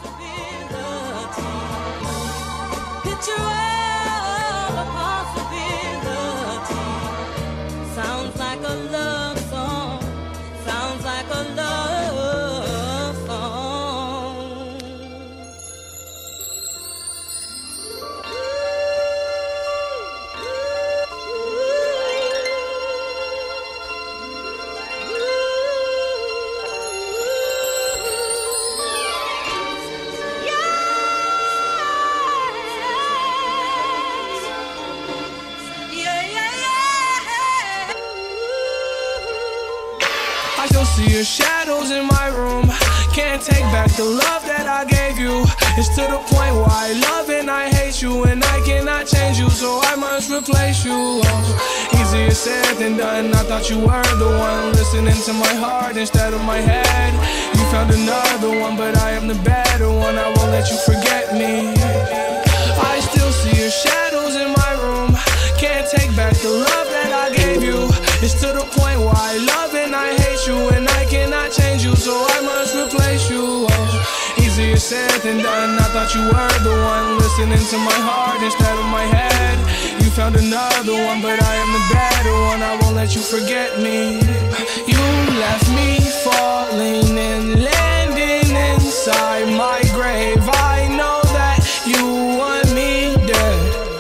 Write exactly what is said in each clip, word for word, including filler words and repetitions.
I still see your shadows in my room. Can't take back the love that I gave you. It's to the point where I love and I hate you, and I cannot change you, so I must replace you. Oh, easier said than done. I thought you were the one listening to my heart instead of my head. You found another one, but I am the better one. I won't let you forget me. I still see your shadows in my room. Can't take back the love that I gave you. It's to the point where I love and I hate you, and I cannot change you, so I must replace you. Oh, easier said than done. I thought you were the one listening to my heart instead of my head. You found another one, but I am the better one. I won't let you forget me. You left me falling and landing inside my grave. I know that you want me dead.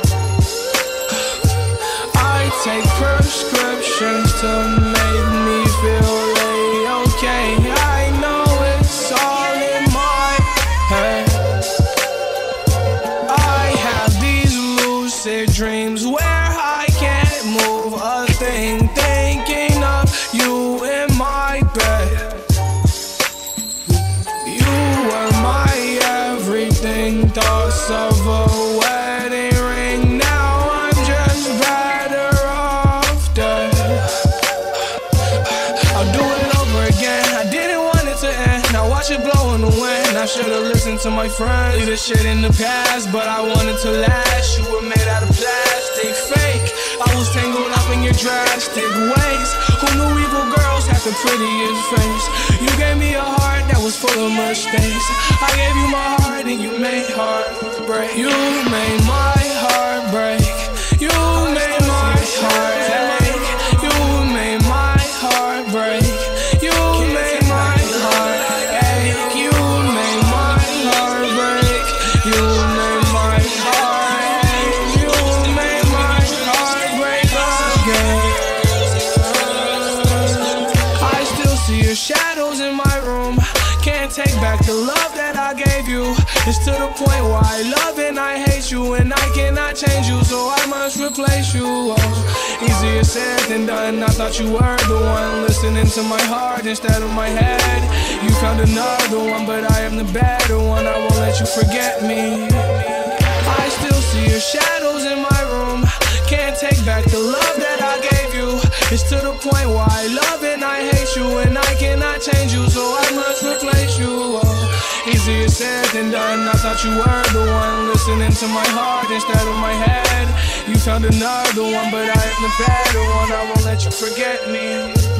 I take prescriptions to make me feel A-okay. I know it's all in my head. I have these lucid dreams where I can't move a thing, thinking of you in my bed. You were my everything, thoughts of a wedding ring. Now I'm just better off dead. I'll do it over again. I didn't want it to end. Now watch it blow in the wind. I should've listened to my friends. Leave this shit in the past, but I wanted to last. You were made out of plastic, fake. I was tangled up in your drastic ways. Who knew evil girls had the prettiest face? You gave me a heart that was full of mistakes. I gave you my heart and you made heart break. You made my heart break. You made my heart ache. You made my heart break. You made my heart ache. You made my heart break. You made my heart ache. You made my heart break again. I still see your shadows in my room. Can't take back the love that I gave you. It's to the point where I love and I hate you, and I cannot change you, so I must replace you. Oh, easier said than done. I thought you were the one listening to my heart instead of my head. You found another one, but I am the better one. I won't let you forget me. I still see your shadows in my room. Can't take back the love that I gave you. It's to the point where I love and I hate you, and I cannot change you, so I must replace you. Oh, easier said than done. I thought you were the one listening to my heart instead of my head. You found another one, but I am the better one. I won't let you forget me.